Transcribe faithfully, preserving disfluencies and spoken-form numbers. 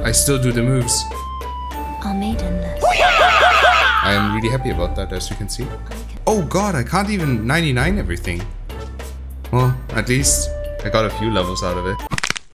I still do the moves. Our maidenless. I am really happy about that, as you can see. Oh god, I can't even ninety-nine everything. Well, at least I got a few levels out of it.